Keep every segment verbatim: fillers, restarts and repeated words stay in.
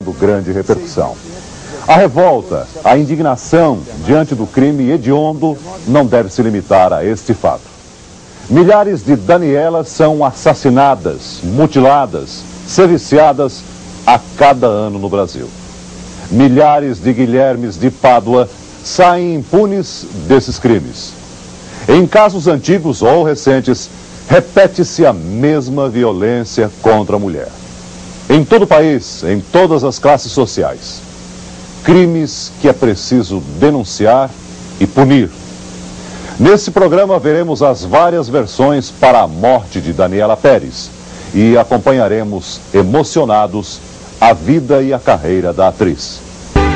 grande repercussão. A revolta, a indignação diante do crime hediondo não deve se limitar a este fato. Milhares de Danielas são assassinadas, mutiladas, serviciadas a cada ano no Brasil. Milhares de Guilhermes de Pádua saem impunes desses crimes. Em casos antigos ou recentes, repete-se a mesma violência contra a mulher. Em todo o país, em todas as classes sociais. Crimes que é preciso denunciar e punir. Nesse programa veremos as várias versões para a morte de Daniela Pérez e acompanharemos, emocionados, a vida e a carreira da atriz.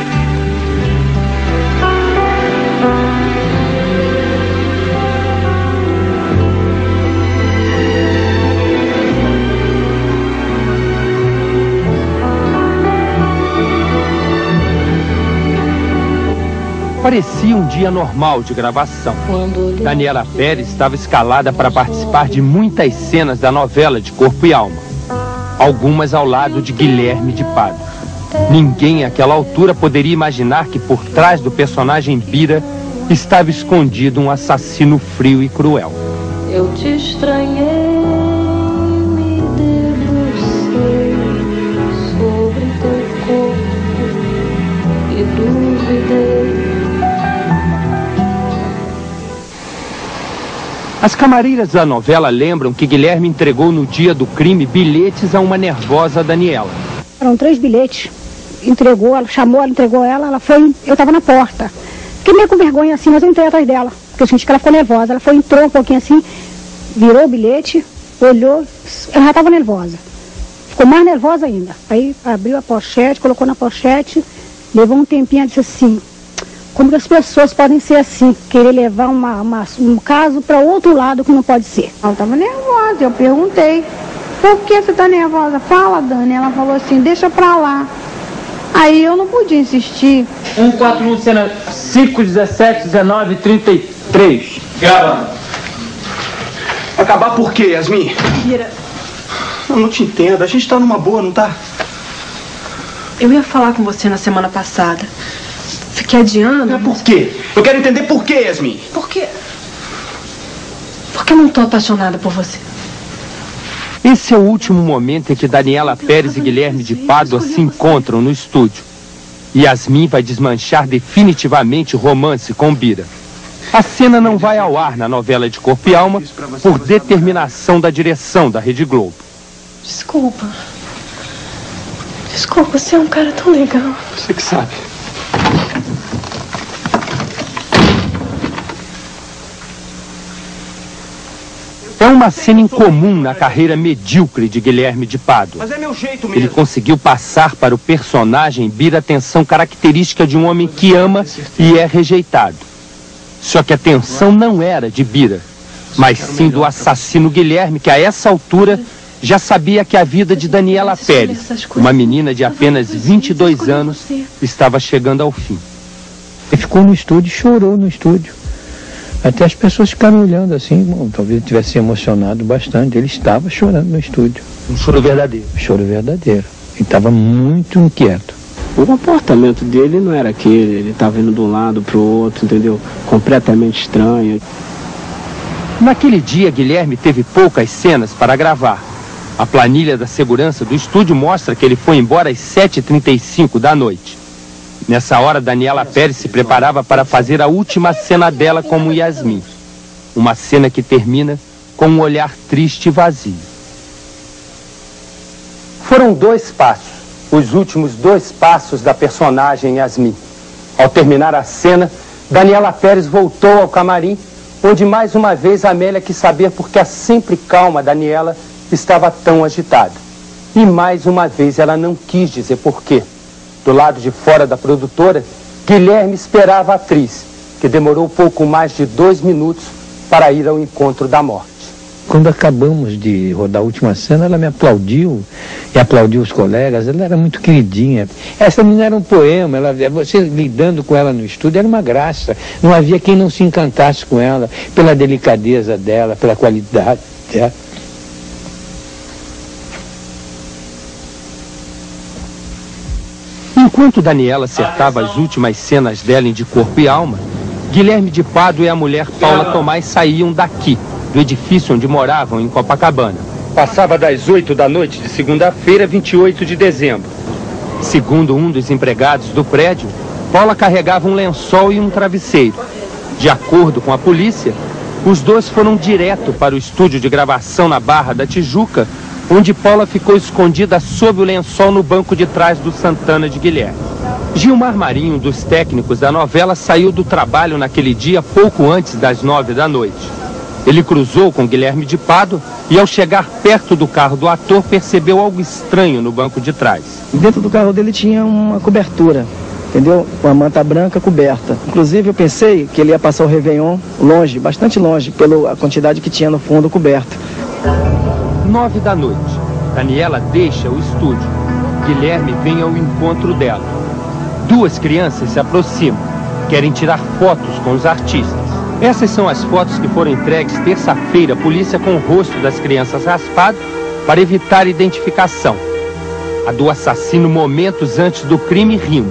Parecia um dia normal de gravação. Daniela Pérez estava escalada para participar de muitas cenas da novela de Corpo e Alma. Algumas ao lado de Guilherme de Pádua. Ninguém àquela altura poderia imaginar que por trás do personagem Bira estava escondido um assassino frio e cruel. Eu te estranhei, me debrucei sobre teu corpo e duvidei. As camareiras da novela lembram que Guilherme entregou no dia do crime bilhetes a uma nervosa Daniela. Eram três bilhetes, entregou, ela chamou, ela entregou ela, ela foi, eu estava na porta. Fiquei meio com vergonha assim, mas eu entrei atrás dela, porque eu senti que ela ficou nervosa. Ela foi, entrou um pouquinho assim, virou o bilhete, olhou, ela já estava nervosa. Ficou mais nervosa ainda. Aí abriu a pochete, colocou na pochete, levou um tempinho e disse assim: como que as pessoas podem ser assim, querer levar uma, uma, um caso para outro lado que não pode ser. Ela estava nervosa, eu perguntei, por que você está nervosa? Fala, Dani. Ela falou assim, deixa pra lá. Aí eu não podia insistir. um quatro um, cena cinco, dezessete, dezenove, trinta e três. Gravando. Acabar por quê, Yasmin? Bira. Eu não te entendo, a gente tá numa boa, não tá? Eu ia falar com você na semana passada. Fiquei adiando. É por quê? Eu quero entender por quê, Yasmin. Por quê? Porque eu não tô apaixonada por você. Esse é o último momento em que Daniela Pérez e Guilherme de Pádua se encontram no estúdio. Yasmin vai desmanchar definitivamente o romance com Bira. A cena não vai ao ar na novela de Corpo e Alma por determinação da direção da Rede Globo. Desculpa. Desculpa, você é um cara tão legal. Você que sabe. É uma cena incomum na carreira medíocre de Guilherme de Pádua. Mas é meu jeito mesmo. Ele conseguiu passar para o personagem Bira a tensão característica de um homem que ama e é rejeitado. Só que a tensão não era de Bira, mas sim do assassino Guilherme, que a essa altura já sabia que a vida de Daniela Pérez, uma menina de apenas vinte e dois anos, estava chegando ao fim. Ele ficou no estúdio, chorou no estúdio. Até as pessoas ficaram olhando assim, bom, talvez ele tivesse se emocionado bastante. Ele estava chorando no estúdio. Um choro verdadeiro. Um choro verdadeiro. Ele estava muito inquieto. O comportamento dele não era aquele, ele estava indo de um lado para o outro, entendeu? Completamente estranho. Naquele dia, Guilherme teve poucas cenas para gravar. A planilha da segurança do estúdio mostra que ele foi embora às sete e trinta e cinco da noite. Nessa hora, Daniela Pérez se preparava para fazer a última cena dela como Yasmin. Uma cena que termina com um olhar triste e vazio. Foram dois passos, os últimos dois passos da personagem Yasmin. Ao terminar a cena, Daniela Pérez voltou ao camarim, onde mais uma vez Amélia quis saber por que a sempre calma Daniela estava tão agitada. E mais uma vez ela não quis dizer por quê. Do lado de fora da produtora, Guilherme esperava a atriz, que demorou pouco mais de dois minutos para ir ao encontro da morte. Quando acabamos de rodar a última cena, ela me aplaudiu e aplaudiu os colegas. Ela era muito queridinha. Essa menina era um poema. Ela, você lidando com ela no estúdio era uma graça. Não havia quem não se encantasse com ela, pela delicadeza dela, pela qualidade dela. Enquanto Daniela acertava as últimas cenas dela em De Corpo e Alma, Guilherme de Pádua e a mulher Paula Tomás saíam daqui, do edifício onde moravam em Copacabana. Passava das oito da noite de segunda-feira, vinte e oito de dezembro. Segundo um dos empregados do prédio, Paula carregava um lençol e um travesseiro. De acordo com a polícia, os dois foram direto para o estúdio de gravação na Barra da Tijuca, onde Paula ficou escondida sob o lençol no banco de trás do Santana de Guilherme. Gilmar Marinho, um dos técnicos da novela, saiu do trabalho naquele dia pouco antes das nove da noite. Ele cruzou com Guilherme de Pádua e, ao chegar perto do carro do ator, percebeu algo estranho no banco de trás. Dentro do carro dele tinha uma cobertura, entendeu? Com a manta branca coberta. Inclusive, eu pensei que ele ia passar o Réveillon longe, bastante longe, pela quantidade que tinha no fundo coberto. Nove da noite. Daniela deixa o estúdio. Guilherme vem ao encontro dela. Duas crianças se aproximam. Querem tirar fotos com os artistas. Essas são as fotos que foram entregues terça-feira à polícia com o rosto das crianças raspado para evitar identificação. A do assassino momentos antes do crime rindo.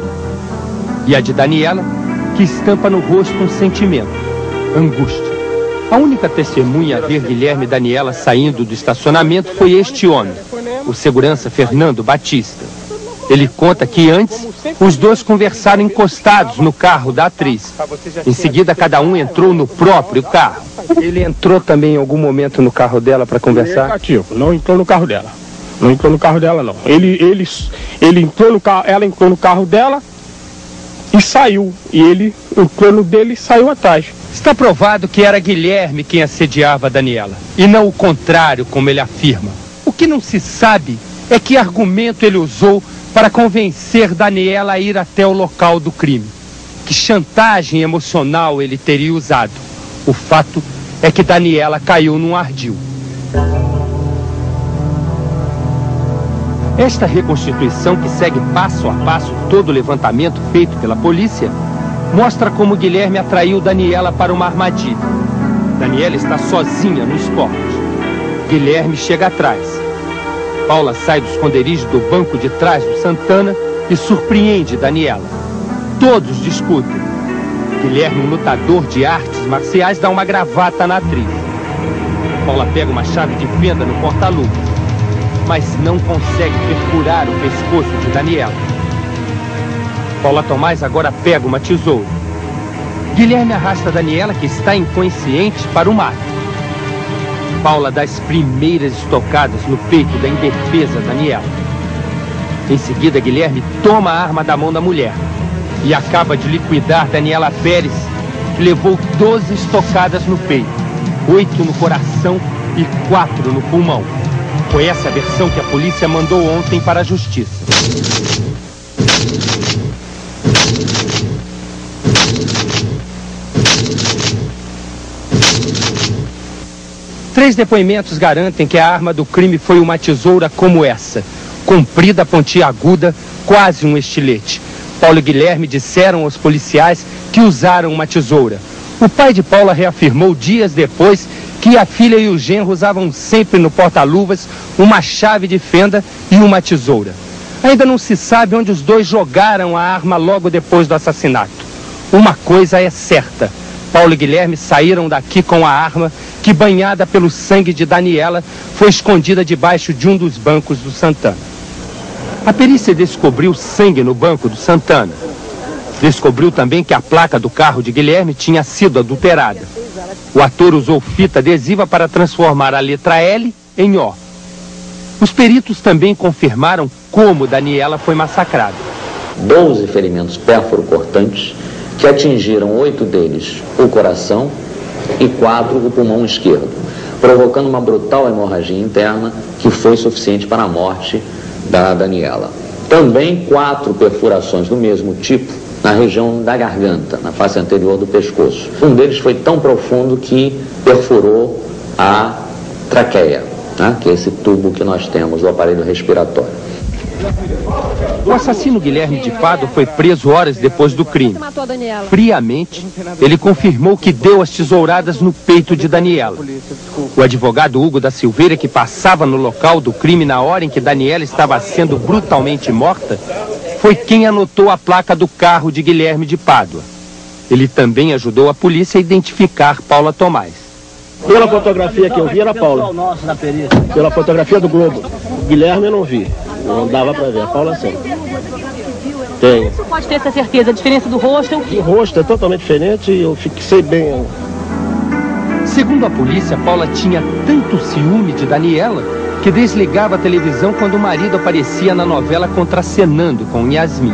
E a de Daniela, que estampa no rosto um sentimento: angústia. A única testemunha a ver Guilherme e Daniela saindo do estacionamento foi este homem, o segurança Fernando Batista. Ele conta que antes, os dois conversaram encostados no carro da atriz. Em seguida, cada um entrou no próprio carro. Ele entrou também em algum momento no carro dela para conversar? Negativo, não entrou no carro dela. Não entrou no carro dela, não. Ele, ele, ele entrou no carro, ela entrou no carro dela e saiu. E ele entrou no dele e saiu atrás. Está provado que era Guilherme quem assediava a Daniela, e não o contrário, como ele afirma. O que não se sabe é que argumento ele usou para convencer Daniela a ir até o local do crime. Que chantagem emocional ele teria usado. O fato é que Daniela caiu num ardil. Esta reconstituição, que segue passo a passo todo o levantamento feito pela polícia, mostra como Guilherme atraiu Daniela para uma armadilha. Daniela está sozinha no esporte. Guilherme chega atrás. Paula sai do esconderijo do banco de trás do Santana e surpreende Daniela. Todos discutem. Guilherme, um lutador de artes marciais, dá uma gravata na atriz. Paula pega uma chave de fenda no porta-luvas, mas não consegue perfurar o pescoço de Daniela. Paula Tomás agora pega uma tesoura. Guilherme arrasta Daniela, que está inconsciente, para o mato. Paula dá as primeiras estocadas no peito da indefesa Daniela. Em seguida, Guilherme toma a arma da mão da mulher e acaba de liquidar Daniela Pérez, que levou doze estocadas no peito, oito no coração e quatro no pulmão. Foi essa a versão que a polícia mandou ontem para a justiça. Três depoimentos garantem que a arma do crime foi uma tesoura como essa, comprida, pontiaguda, quase um estilete. Paulo e Guilherme disseram aos policiais que usaram uma tesoura. O pai de Paula reafirmou dias depois que a filha e o genro usavam sempre no porta-luvas uma chave de fenda e uma tesoura. Ainda não se sabe onde os dois jogaram a arma logo depois do assassinato. Uma coisa é certa: Paulo e Guilherme saíram daqui com a arma que, banhada pelo sangue de Daniela, foi escondida debaixo de um dos bancos do Santana. A perícia descobriu sangue no banco do Santana. Descobriu também que a placa do carro de Guilherme tinha sido adulterada. O ator usou fita adesiva para transformar a letra L em O. Os peritos também confirmaram como Daniela foi massacrada. doze ferimentos pérfuro-cortantes que atingiram oito deles o coração e quatro o pulmão esquerdo, provocando uma brutal hemorragia interna que foi suficiente para a morte da Daniela. Também quatro perfurações do mesmo tipo na região da garganta, na face anterior do pescoço. Um deles foi tão profundo que perfurou a traqueia, né, que é esse tubo que nós temos do aparelho respiratório. O assassino Guilherme de Pádua foi preso horas depois do crime. Friamente, ele confirmou que deu as tesouradas no peito de Daniela. O advogado Hugo da Silveira, que passava no local do crime na hora em que Daniela estava sendo brutalmente morta, foi quem anotou a placa do carro de Guilherme de Pádua. Ele também ajudou a polícia a identificar Paula Tomás. Pela fotografia que eu vi era Paula. Pela fotografia do Globo. Guilherme eu não vi. Não dava pra ver. A Paula sim. Tem. Você pode ter essa certeza? A diferença do rosto é o quê? O rosto é totalmente diferente e eu fixei bem. Segundo a polícia, Paula tinha tanto ciúme de Daniela que desligava a televisão quando o marido aparecia na novela contracenando com Yasmin.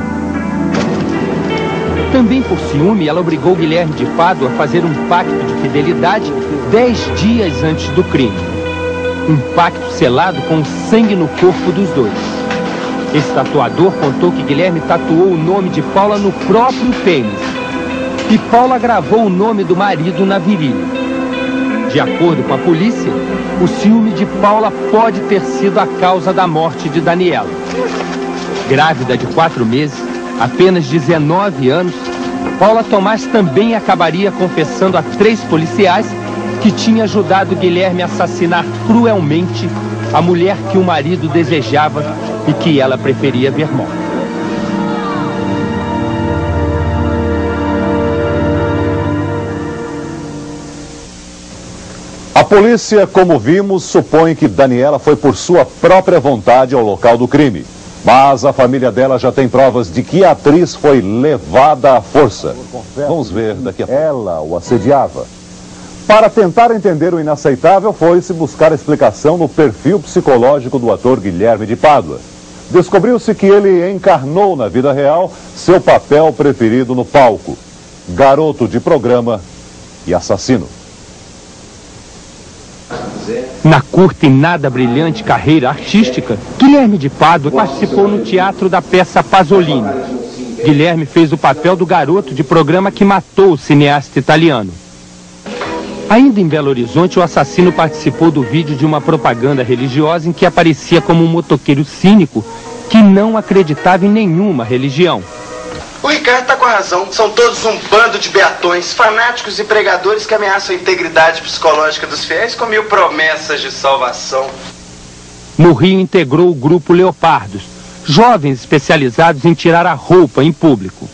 Também por ciúme, ela obrigou Guilherme de Pádua a fazer um pacto de fidelidade dez dias antes do crime. Um pacto selado com sangue no corpo dos dois. Esse tatuador contou que Guilherme tatuou o nome de Paula no próprio pênis. E Paula gravou o nome do marido na virilha. De acordo com a polícia, o ciúme de Paula pode ter sido a causa da morte de Daniela. Grávida de quatro meses, apenas dezenove anos, Paula Tomás também acabaria confessando a três policiais que tinha ajudado Guilherme a assassinar cruelmente a mulher que o marido desejava e que ela preferia ver morta. A polícia, como vimos, supõe que Daniela foi por sua própria vontade ao local do crime. Mas a família dela já tem provas de que a atriz foi levada à força. Vamos ver daqui a pouco. Ela o assediava. Para tentar entender o inaceitável, foi-se buscar explicação no perfil psicológico do ator Guilherme de Pádua. Descobriu-se que ele encarnou na vida real seu papel preferido no palco: garoto de programa e assassino. Na curta e nada brilhante carreira artística, Guilherme de Pádua participou no teatro da peça Pasolini. Guilherme fez o papel do garoto de programa que matou o cineasta italiano. Ainda em Belo Horizonte, o assassino participou do vídeo de uma propaganda religiosa em que aparecia como um motoqueiro cínico que não acreditava em nenhuma religião. O Ricardo tá com razão. São todos um bando de beatões, fanáticos e pregadores que ameaçam a integridade psicológica dos fiéis com mil promessas de salvação. No Rio, integrou o grupo Leopardos, jovens especializados em tirar a roupa em público.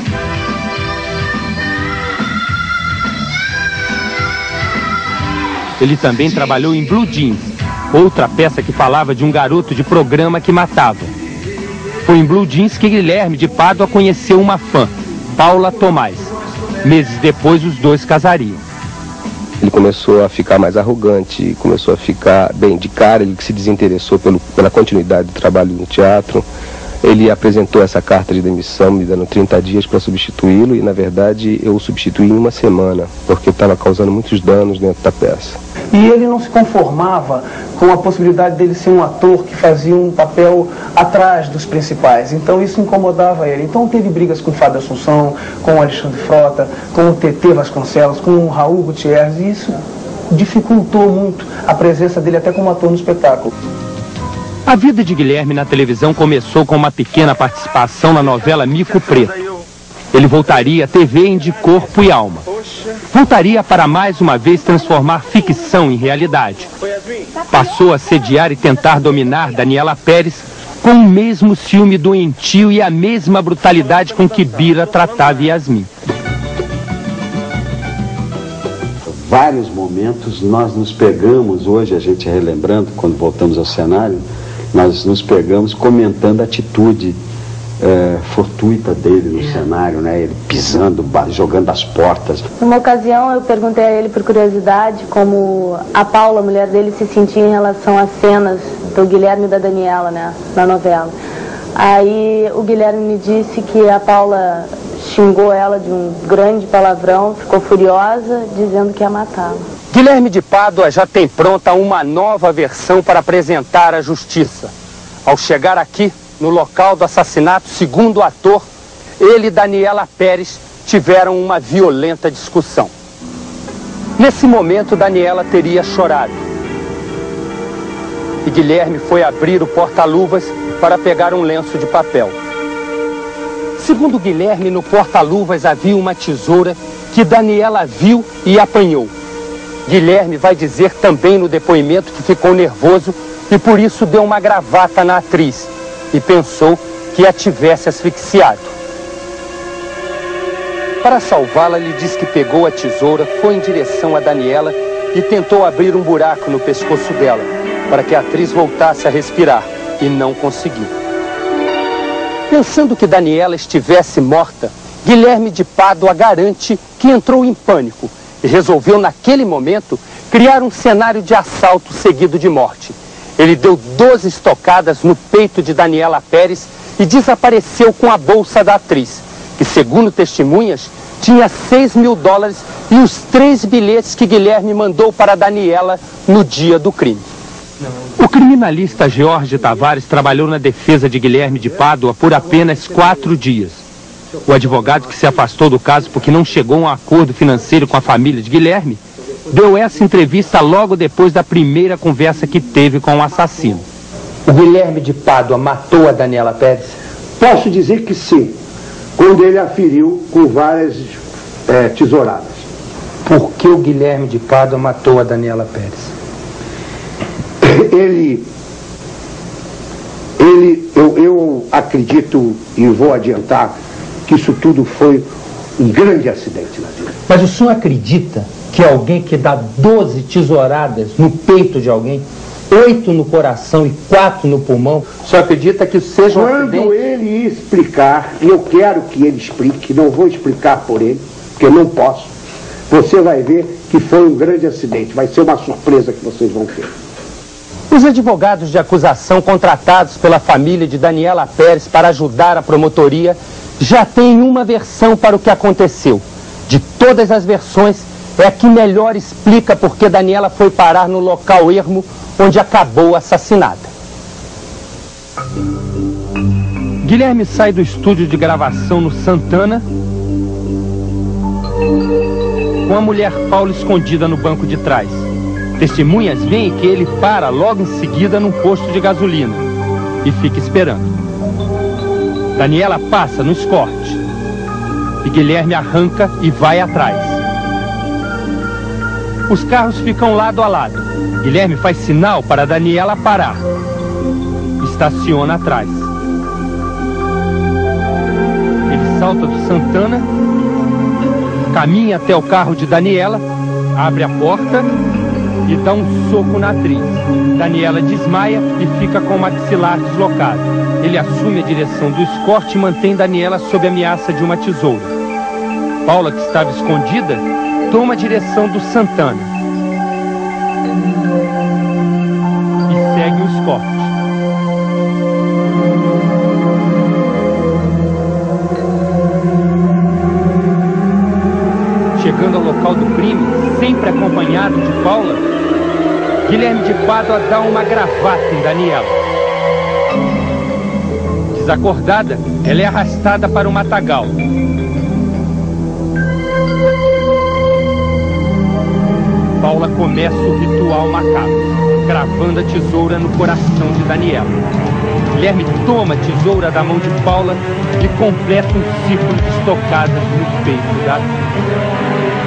Ele também trabalhou em Blue Jeans, outra peça que falava de um garoto de programa que matava. Foi em Blue Jeans que Guilherme de Pádua conheceu uma fã, Paula Tomás. Meses depois, os dois casariam. Ele começou a ficar mais arrogante, começou a ficar bem de cara, ele se desinteressou pelo, pela continuidade do trabalho no teatro. Ele apresentou essa carta de demissão, me dando trinta dias para substituí-lo, e na verdade eu o substituí em uma semana, porque estava causando muitos danos dentro da peça. E ele não se conformava com a possibilidade dele ser um ator que fazia um papel atrás dos principais. Então isso incomodava ele. Então teve brigas com o Fábio Assunção, com o Alexandre Frota, com o T T Vasconcelos, com o Raul Gutierrez, e isso dificultou muito a presença dele até como ator no espetáculo. A vida de Guilherme na televisão começou com uma pequena participação na novela Mico Preto. Ele voltaria à T V em De Corpo e Alma. Voltaria para mais uma vez transformar ficção em realidade. Passou a sediar e tentar dominar Daniela Pérez com o mesmo ciúme doentio e a mesma brutalidade com que Bira tratava Yasmin. Vários momentos nós nos pegamos, hoje a gente relembrando, quando voltamos ao cenário, nós nos pegamos comentando a atitude é, fortuita dele no cenário, né? Ele pisando, jogando as portas. Numa ocasião eu perguntei a ele por curiosidade como a Paula, a mulher dele, se sentia em relação às cenas do Guilherme e da Daniela, né, na novela. Aí o Guilherme me disse que a Paula xingou ela de um grande palavrão, ficou furiosa, dizendo que ia matá-la. Guilherme de Pádua já tem pronta uma nova versão para apresentar à justiça. Ao chegar aqui, no local do assassinato, segundo o ator, ele e Daniela Pérez tiveram uma violenta discussão. Nesse momento, Daniela teria chorado. E Guilherme foi abrir o porta-luvas para pegar um lenço de papel. Segundo Guilherme, no porta-luvas havia uma tesoura que Daniela viu e apanhou. Guilherme vai dizer também no depoimento que ficou nervoso e por isso deu uma gravata na atriz e pensou que a tivesse asfixiado. Para salvá-la, ele diz que pegou a tesoura, foi em direção a Daniela e tentou abrir um buraco no pescoço dela, para que a atriz voltasse a respirar, e não conseguiu. Pensando que Daniela estivesse morta, Guilherme de Pádua garante que entrou em pânico e resolveu, naquele momento, criar um cenário de assalto seguido de morte. Ele deu doze estocadas no peito de Daniela Pérez e desapareceu com a bolsa da atriz, que, segundo testemunhas, tinha seis mil dólares e os três bilhetes que Guilherme mandou para Daniela no dia do crime. O criminalista Jorge Tavares trabalhou na defesa de Guilherme de Pádua por apenas quatro dias. O advogado, que se afastou do caso porque não chegou a um acordo financeiro com a família de Guilherme, deu essa entrevista logo depois da primeira conversa que teve com o assassino. O Guilherme de Pádua matou a Daniela Pérez? Posso dizer que sim, quando ele a feriu com várias é, tesouradas. Por que o Guilherme de Pádua matou a Daniela Pérez? Ele, ele eu, eu acredito e vou adiantar que isso tudo foi um grande acidente na vida. Mas o senhor acredita que alguém que dá doze tesouradas no peito de alguém, oito no coração e quatro no pulmão, o senhor acredita que isso seja um acidente? Quando ele explicar, e eu quero que ele explique, não vou explicar por ele, porque eu não posso, você vai ver que foi um grande acidente. Vai ser uma surpresa que vocês vão ter. Os advogados de acusação contratados pela família de Daniela Pérez para ajudar a promotoria já têm uma versão para o que aconteceu. De todas as versões, é a que melhor explica por que Daniela foi parar no local ermo onde acabou assassinada. Guilherme sai do estúdio de gravação no Santana com a mulher Paula escondida no banco de trás. Testemunhas veem que ele para logo em seguida num posto de gasolina e fica esperando. Daniela passa no Escort e Guilherme arranca e vai atrás. Os carros ficam lado a lado. Guilherme faz sinal para Daniela parar. Estaciona atrás. Ele salta do Santana, caminha até o carro de Daniela, abre a porta e dá um soco na atriz. Daniela desmaia e fica com o maxilar deslocado. Ele assume a direção do Escort e mantém Daniela sob ameaça de uma tesoura. Paula, que estava escondida, toma a direção do Santana e segue o Escort. Chegando ao local do crime, sempre acompanhado de Paula, Guilherme de Pádua dá uma gravata em Daniela. Desacordada, ela é arrastada para o matagal. Paula começa o ritual macabro, cravando a tesoura no coração de Daniela. Guilherme toma a tesoura da mão de Paula e completa um círculo de estocadas no peito da atriz.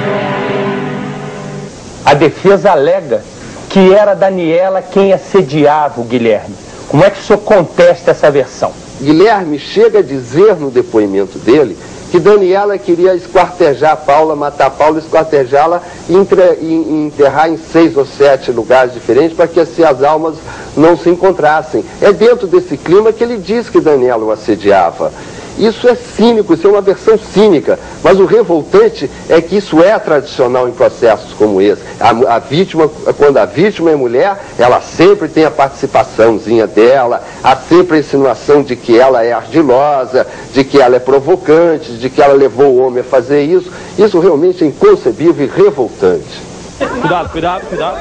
A defesa alega que era Daniela quem assediava o Guilherme. Como é que o senhor contesta essa versão? Guilherme chega a dizer no depoimento dele que Daniela queria esquartejar Paula, matar Paula, esquartejá-la e enterrar em seis ou sete lugares diferentes para que assim, as almas não se encontrassem. É dentro desse clima que ele diz que Daniela o assediava. Isso é cínico, isso é uma versão cínica, mas o revoltante é que isso é tradicional em processos como esse. A, a vítima, quando a vítima é mulher, ela sempre tem a participaçãozinha dela, há sempre a insinuação de que ela é ardilosa, de que ela é provocante, de que ela levou o homem a fazer isso. Isso realmente é inconcebível e revoltante. Cuidado, cuidado, cuidado.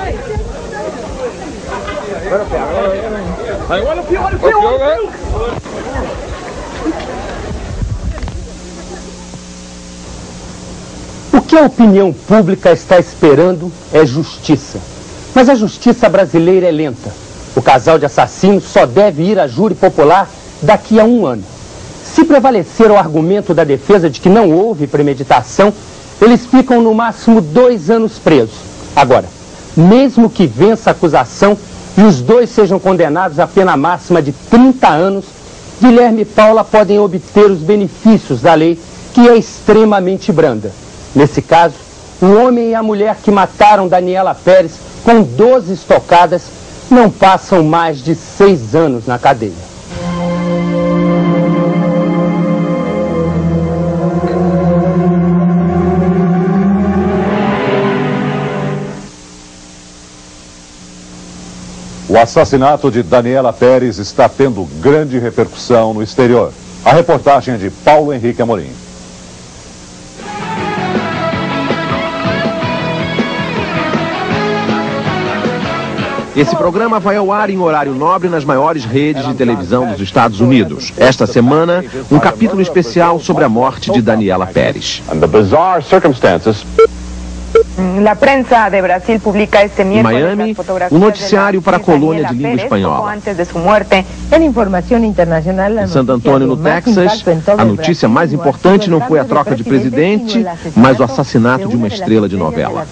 Olha o fio, olha o fio, olha o fio. O que a opinião pública está esperando é justiça. Mas a justiça brasileira é lenta. O casal de assassinos só deve ir a júri popular daqui a um ano. Se prevalecer o argumento da defesa de que não houve premeditação, eles ficam no máximo dois anos presos. Agora, mesmo que vença a acusação e os dois sejam condenados à pena máxima de trinta anos, Guilherme e Paula podem obter os benefícios da lei, que é extremamente branda. Nesse caso, o homem e a mulher que mataram Daniela Pérez com doze estocadas não passam mais de seis anos na cadeia. O assassinato de Daniela Pérez está tendo grande repercussão no exterior. A reportagem é de Paulo Henrique Amorim. Esse programa vai ao ar em horário nobre nas maiores redes de televisão dos Estados Unidos. Esta semana, um capítulo especial sobre a morte de Daniela Pérez. La prensa de Brasil publica este Em Miami, um noticiário para a colônia de língua espanhola. Em Santo Antônio, no Texas, a notícia mais importante não foi a troca de presidente, mas o assassinato de uma estrela de novela.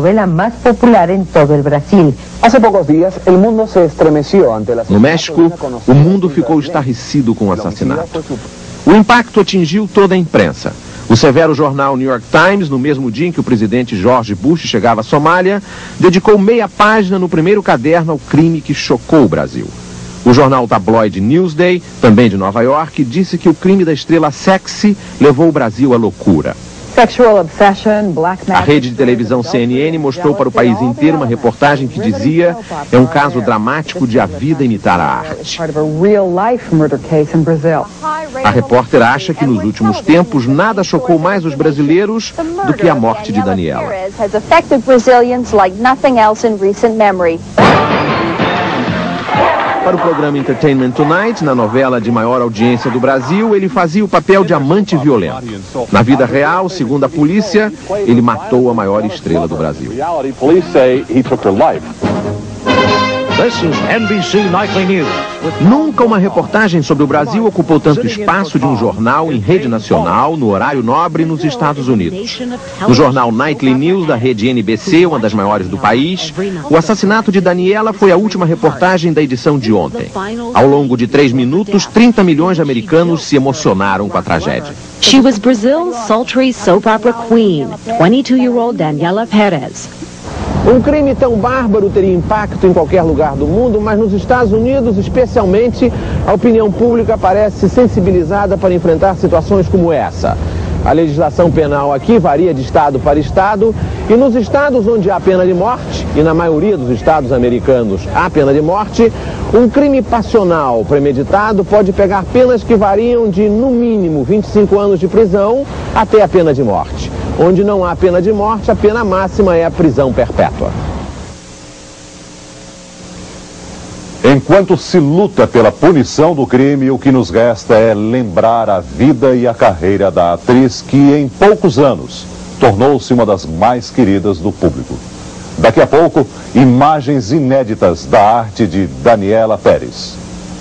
No México, o mundo ficou estarrecido com o assassinato. O impacto atingiu toda a imprensa. O severo jornal New York Times, no mesmo dia em que o presidente George Bush chegava à Somália, dedicou meia página no primeiro caderno ao crime que chocou o Brasil. O jornal tabloide Newsday, também de Nova York, disse que o crime da estrela sexy levou o Brasil à loucura. A rede de televisão C N N mostrou para o país inteiro uma reportagem que dizia: é um caso dramático de a vida imitar a arte. A repórter acha que nos últimos tempos nada chocou mais os brasileiros do que a morte de Daniela. Para o programa Entertainment Tonight, na novela de maior audiência do Brasil, ele fazia o papel de amante violento. Na vida real, segundo a polícia, ele matou a maior estrela do Brasil. This is N B C Nightly News. Nunca uma reportagem sobre o Brasil ocupou tanto espaço de um jornal em rede nacional, no horário nobre, nos Estados Unidos. No jornal Nightly News da rede N B C, uma das maiores do país, o assassinato de Daniela foi a última reportagem da edição de ontem. Ao longo de três minutos, trinta milhões de americanos se emocionaram com a tragédia. She was Brazil's sultry soap opera queen, twenty-two-year-old Daniela Pérez. Um crime tão bárbaro teria impacto em qualquer lugar do mundo, mas nos Estados Unidos, especialmente, a opinião pública parece sensibilizada para enfrentar situações como essa. A legislação penal aqui varia de estado para estado, e nos estados onde há pena de morte, e na maioria dos estados americanos há pena de morte, um crime passional premeditado pode pegar penas que variam de, no mínimo, vinte e cinco anos de prisão até a pena de morte. Onde não há pena de morte, a pena máxima é a prisão perpétua. Enquanto se luta pela punição do crime, o que nos resta é lembrar a vida e a carreira da atriz que, em poucos anos, tornou-se uma das mais queridas do público. Daqui a pouco, imagens inéditas da arte de Daniela Pérez.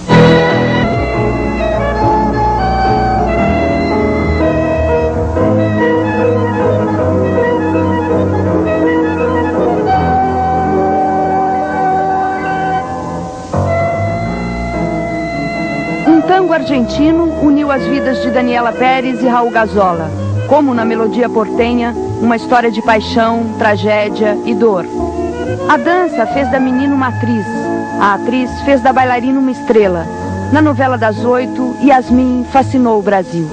O argentino uniu as vidas de Daniela Pérez e Raul Gazola, como na melodia portenha, uma história de paixão, tragédia e dor. A dança fez da menina uma atriz, a atriz fez da bailarina uma estrela. Na novela das oito, Yasmin fascinou o Brasil.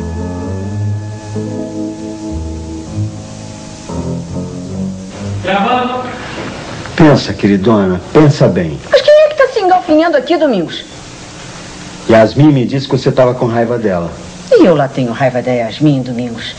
Gravando. Pensa, queridona, pensa bem. Mas quem é que está se engalfinhando aqui, Domingos? Yasmin me disse que você estava com raiva dela. E eu lá tenho raiva da Yasmin, Domingos.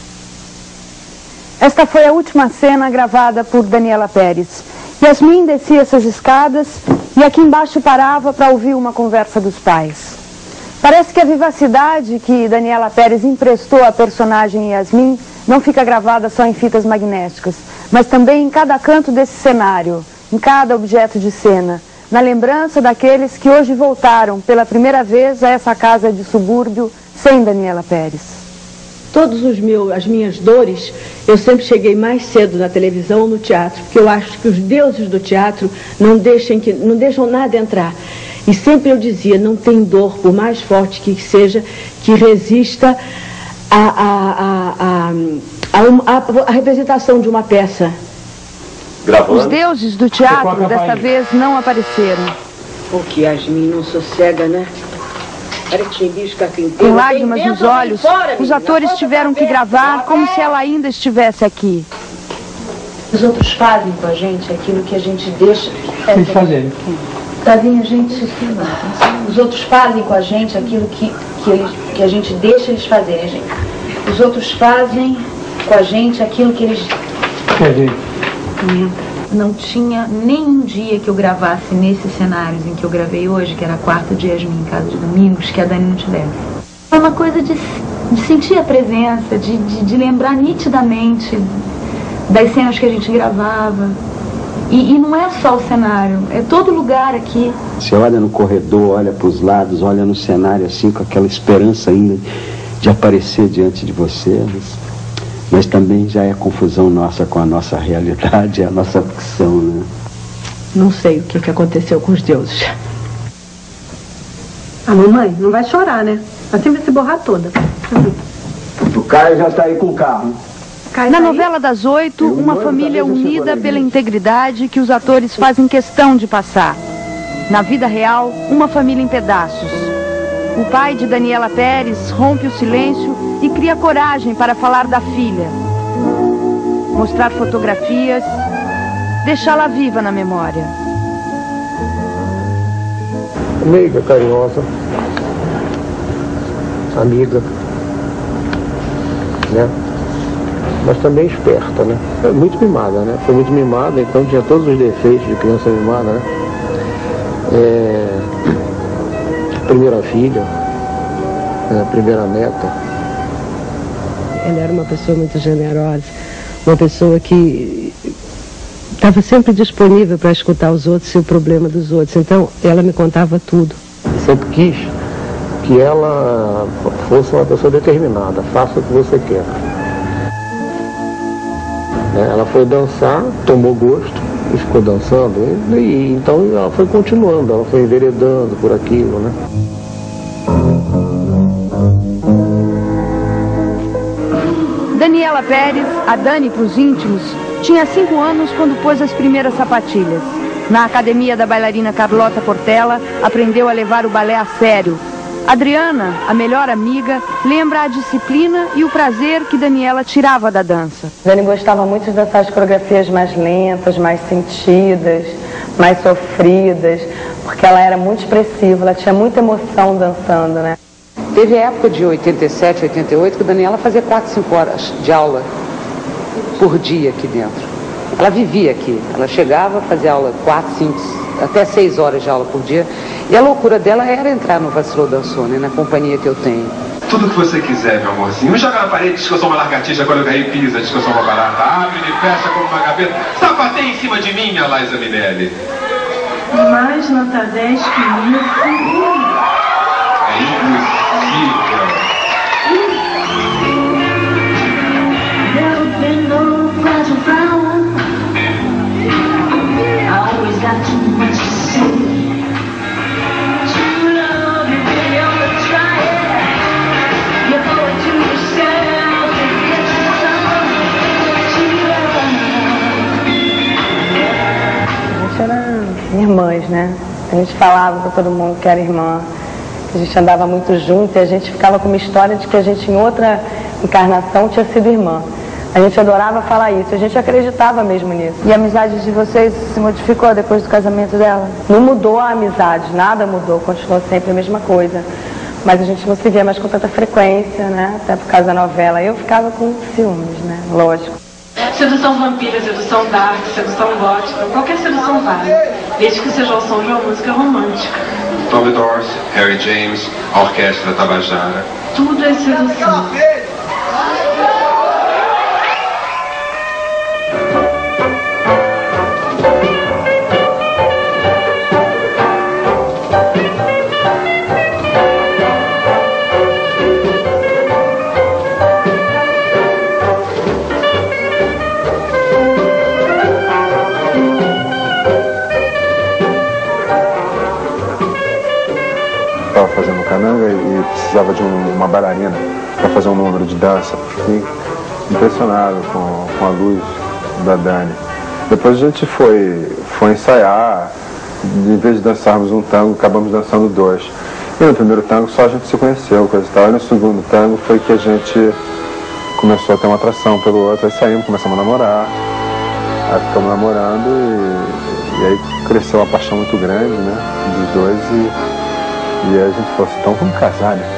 Esta foi a última cena gravada por Daniela Pérez. Yasmin descia essas escadas e aqui embaixo parava para ouvir uma conversa dos pais. Parece que a vivacidade que Daniela Pérez emprestou à personagem Yasmin não fica gravada só em fitas magnéticas, mas também em cada canto desse cenário, em cada objeto de cena, na lembrança daqueles que hoje voltaram pela primeira vez a essa casa de subúrbio sem Daniela Pérez. Todos os meus, as minhas dores, eu sempre cheguei mais cedo na televisão ou no teatro, porque eu acho que os deuses do teatro não deixam, que, não deixam nada entrar. E sempre eu dizia, não tem dor, por mais forte que seja, que resista a, a, a, a, a, a, a representação de uma peça. Os deuses do teatro, desta vez, não apareceram. O que Yasmin não sossega, né? Com lágrimas nos olhos, os atores tiveram que gravar como se ela ainda estivesse aqui. Os outros fazem com a gente aquilo que a gente deixa... Eles fazem. Tavinha, gente... Os outros fazem com a gente aquilo que, que, eles, que a gente deixa eles fazerem, gente. Os outros fazem com a gente aquilo que eles... Quer dizer... Não tinha nenhum dia que eu gravasse nesses cenários em que eu gravei hoje, que era quarta de Yasmin em Casa de Domingos, que a Dani não tivesse. É uma coisa de, de sentir a presença, de, de, de lembrar nitidamente das cenas que a gente gravava. E, e não é só o cenário, é todo lugar aqui. Você olha no corredor, olha para os lados, olha no cenário assim, com aquela esperança ainda de aparecer diante de você. Mas também já é confusão nossa com a nossa realidade, a nossa ficção, né? Não sei o que, que aconteceu com os deuses. A mamãe não vai chorar, né? Assim vai se borrar toda. O Caio já está aí com o carro. Na novela das oito, uma família unida pela integridade que os atores fazem questão de passar. Na vida real, uma família em pedaços. O pai de Daniela Pérez rompe o silêncio e cria coragem para falar da filha. Mostrar fotografias, deixá-la viva na memória. Amiga, carinhosa, amiga, né? Mas também esperta, né? É muito mimada, né? Foi muito mimada, então tinha todos os defeitos de criança mimada, né? É... Primeira filha, é... primeira neta. Ela era uma pessoa muito generosa, uma pessoa que estava sempre disponível para escutar os outros e o problema dos outros. Então, ela me contava tudo. Sempre quis que ela fosse uma pessoa determinada, faça o que você quer. Ela foi dançar, tomou gosto e ficou dançando. E, e, então ela foi continuando, ela foi enveredando por aquilo, né? Daniela Pérez, a Dani para os íntimos, tinha cinco anos quando pôs as primeiras sapatilhas. Na academia da bailarina Carlota Portela, aprendeu a levar o balé a sério. Adriana, a melhor amiga, lembra a disciplina e o prazer que Daniela tirava da dança. Dani gostava muito dessas coreografias mais lentas, mais sentidas, mais sofridas, porque ela era muito expressiva, ela tinha muita emoção dançando, né? Teve a época de oitenta e sete, oitenta e oito que a Daniela fazia quatro, cinco horas de aula por dia aqui dentro. Ela vivia aqui, ela chegava a fazer aula quatro, cinco, até seis horas de aula por dia. E a loucura dela era entrar no Vacilou Dançou, né, na companhia que eu tenho. Tudo que você quiser, meu amorzinho. Me joga na parede, diz que eu sou uma lagartixa quando eu caí pisa, diz que eu sou uma barata. Abre e fecha como uma gaveta. Sapateia em cima de mim, a Liza Minelli. Mais nota dez que isso. É impossível. Irmãs, né? A gente falava para todo mundo que era irmã, que a gente andava muito junto e a gente ficava com uma história de que a gente em outra encarnação tinha sido irmã. A gente adorava falar isso, a gente acreditava mesmo nisso. E a amizade de vocês se modificou depois do casamento dela? Não mudou a amizade, nada mudou, continuou sempre a mesma coisa. Mas a gente não se via mais com tanta frequência, né? Até por causa da novela. Eu ficava com ciúmes, né? Lógico. Sedução vampira, sedução dark, sedução gótica, qualquer sedução vale, desde que seja o som de uma música romântica. Tom The Doors, Harry James, a Orquestra Tabajara. Tudo é sedução. uma bailarina para fazer um número de dança. Fiquei impressionado com, com a luz da Dani. Depois a gente foi, foi ensaiar, em vez de dançarmos um tango, acabamos dançando dois. E no primeiro tango só a gente se conheceu, coisa e tal. E no segundo tango foi que a gente começou a ter uma atração pelo outro, aí saímos, começamos a namorar, aí ficamos namorando e, e aí cresceu uma paixão muito grande, né, dos dois e, e aí a gente falou assim, então vamos casar, né?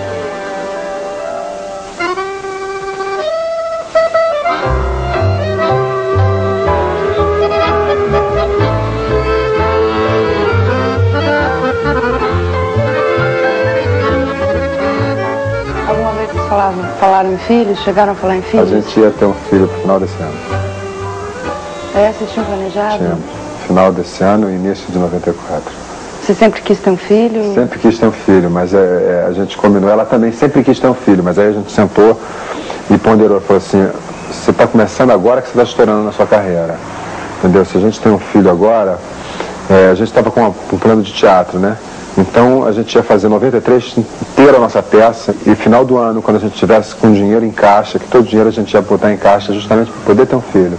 Falavam, falaram em filhos? Chegaram a falar em filhos? A gente ia ter um filho no final desse ano. É, vocês tinham planejado? Tínhamos. Final desse ano e início de noventa e quatro. Você sempre quis ter um filho? Sempre quis ter um filho, mas é, é, a gente combinou. Ela também sempre quis ter um filho, mas aí a gente sentou e ponderou. Falou assim, você está começando agora que você está estourando na sua carreira. Entendeu? Se a gente tem um filho agora, é, a gente estava com uma, um plano de teatro, né? Então a gente ia fazer noventa e três inteira a nossa peça e final do ano, quando a gente tivesse com dinheiro em caixa, que todo dinheiro a gente ia botar em caixa justamente para poder ter um filho.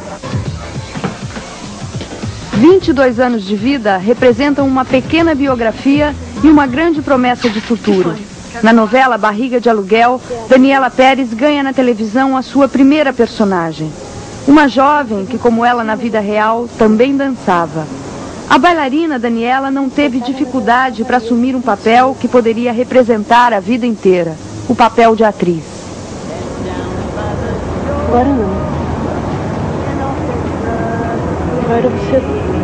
vinte e dois anos de vida representam uma pequena biografia e uma grande promessa de futuro. Na novela Barriga de Aluguel, Daniela Pérez ganha na televisão a sua primeira personagem. Uma jovem que, como ela na vida real, também dançava. A bailarina Daniela não teve dificuldade para assumir um papel que poderia representar a vida inteira, o papel de atriz. Agora não. Agora você...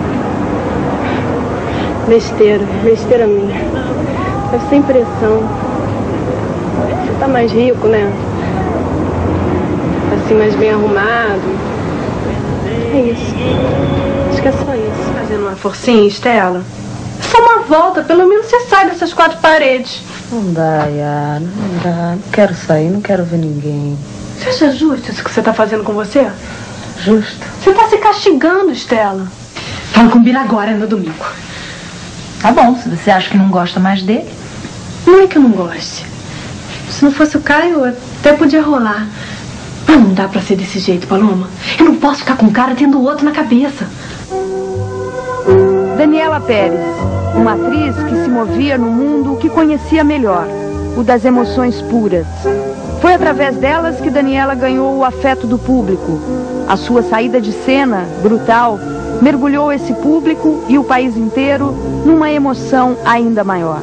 Besteira, besteira minha. Deve ser impressão. Você tá mais rico, né? Assim, mais bem arrumado. É isso. Acho que é só isso. Fazendo uma forcinha, Estela? Só uma volta, pelo menos você sai dessas quatro paredes. Não dá, Yara, não dá. Não quero sair, não quero ver ninguém. Você acha justo isso que você tá fazendo com você? Justo. Você tá se castigando, Estela. Fala com o Bira agora, no domingo. Tá bom, se você acha que não gosta mais dele. Não é que eu não goste. Se não fosse o Caio, até podia rolar. Mas não dá pra ser desse jeito, Paloma. Eu não posso ficar com o cara tendo o outro na cabeça. Daniela Pérez, uma atriz que se movia no mundo que conhecia melhor, o das emoções puras. Foi através delas que Daniela ganhou o afeto do público. A sua saída de cena, brutal, mergulhou esse público e o país inteiro numa emoção ainda maior.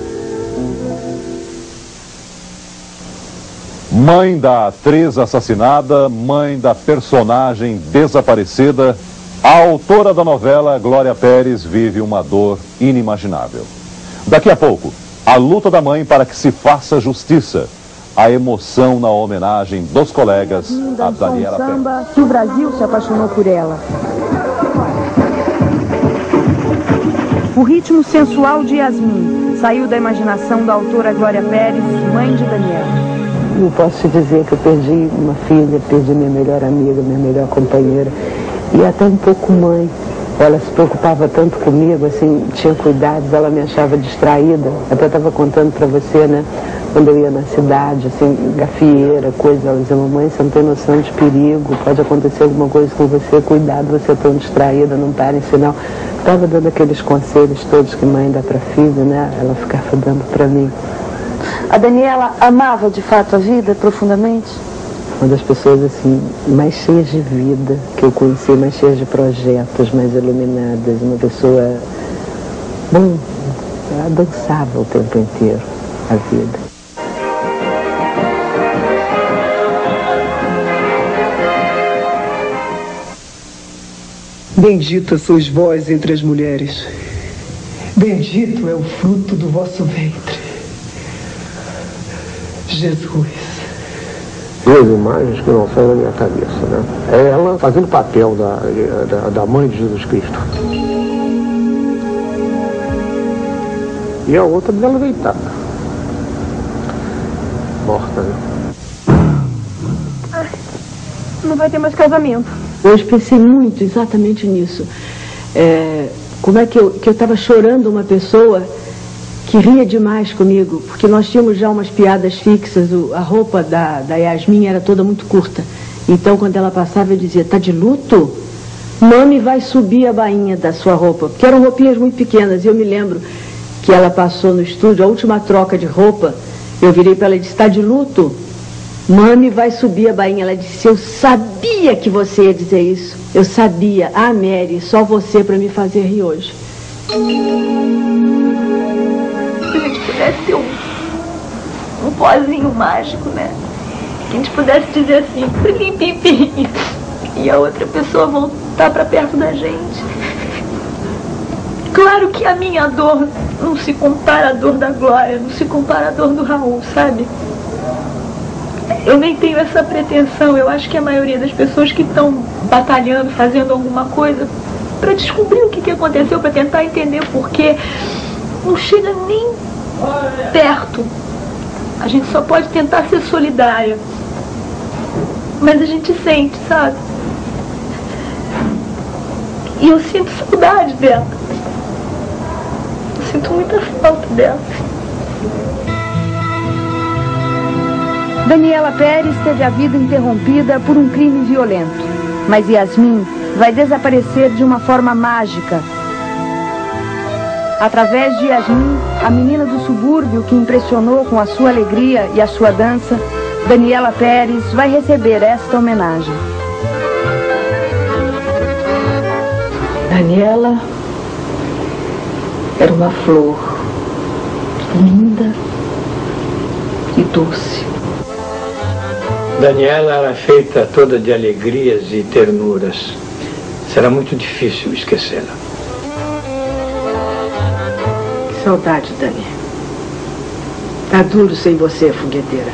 Mãe da atriz assassinada, mãe da personagem desaparecida, a autora da novela, Glória Pérez, vive uma dor inimaginável. Daqui a pouco, a luta da mãe para que se faça justiça. A emoção na homenagem dos colegas a Daniela Pérez. Samba que o Brasil se apaixonou por ela. O ritmo sensual de Yasmin saiu da imaginação da autora Glória Pérez, mãe de Daniela. Não posso te dizer que eu perdi uma filha, perdi minha melhor amiga, minha melhor companheira e até um pouco mãe. Ela se preocupava tanto comigo, assim, tinha cuidados, ela me achava distraída. Até estava contando para você, né? Quando eu ia na cidade, assim, gafieira, coisa, ela dizia, mamãe, você não tem noção de perigo, pode acontecer alguma coisa com você, cuidado, você é tão distraída, não para em sinal. Estava dando aqueles conselhos todos que mãe dá para filho, né? Ela ficava dando para mim. A Daniela amava de fato a vida profundamente? Uma das pessoas assim mais cheias de vida que eu conheci, mais cheias de projetos, mais iluminadas, uma pessoa, bom, ela dançava o tempo inteiro a vida. Bendita sois vós entre as mulheres, bendito é o fruto do vosso ventre. Jesus. Duas imagens que não saem da minha cabeça, né? É ela fazendo o papel da, da, da mãe de Jesus Cristo. E a outra dela deitada. Morta, né? Ai, não vai ter mais casamento. Hoje pensei muito exatamente nisso. É, como é que eu que eu estava chorando uma pessoa que ria demais comigo, porque nós tínhamos já umas piadas fixas, o, a roupa da, da Yasmin era toda muito curta. Então, quando ela passava, eu dizia, tá de luto? Mami vai subir a bainha da sua roupa, porque eram roupinhas muito pequenas. E eu me lembro que ela passou no estúdio, a última troca de roupa, eu virei para ela e disse, tá de luto? Mami vai subir a bainha. Ela disse, eu sabia que você ia dizer isso. Eu sabia. Ah, Mary, só você para me fazer rir hoje. Se a gente pudesse ter um, um pozinho mágico, né? Que a gente pudesse dizer assim, pim, pim, pim, e a outra pessoa voltar para perto da gente. Claro que a minha dor não se compara à dor da Glória, não se compara à dor do Raul, sabe? Eu nem tenho essa pretensão. Eu acho que a maioria das pessoas que estão batalhando, fazendo alguma coisa para descobrir o que, que aconteceu, para tentar entender o porquê, não chega nem perto. A gente só pode tentar ser solidária. Mas a gente sente, sabe? E eu sinto saudade dela. Eu sinto muita falta dela. Daniela Pérez teve a vida interrompida por um crime violento. Mas Yasmin vai desaparecer de uma forma mágica. Através de Yasmin, a menina do subúrbio que impressionou com a sua alegria e a sua dança, Daniela Pérez vai receber esta homenagem. Daniela era uma flor linda e doce. Daniela era feita toda de alegrias e ternuras. Será muito difícil esquecê-la. Que saudade, Dani. Tá duro sem você, fogueteira.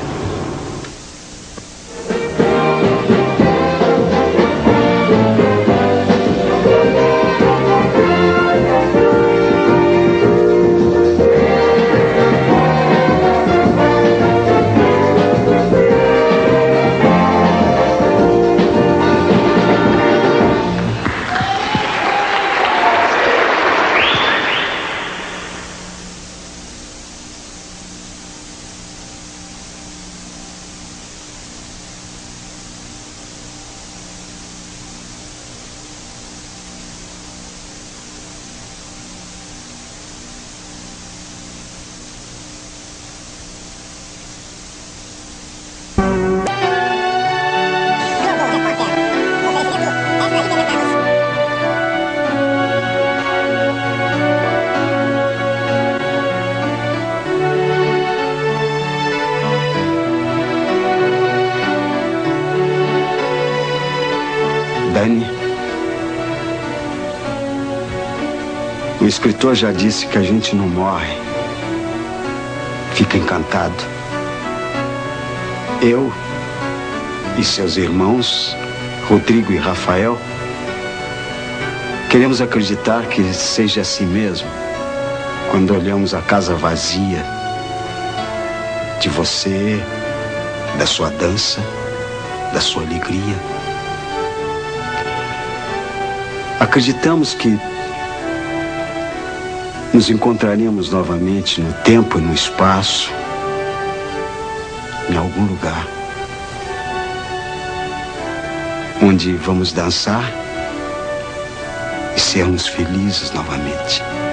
Dani, o escritor já disse que a gente não morre, fica encantado. Eu e seus irmãos, Rodrigo e Rafael, queremos acreditar que seja assim mesmo, quando olhamos a casa vazia de você, da sua dança, da sua alegria. Acreditamos que nos encontraríamos novamente no tempo e no espaço, em algum lugar, onde vamos dançar e sermos felizes novamente.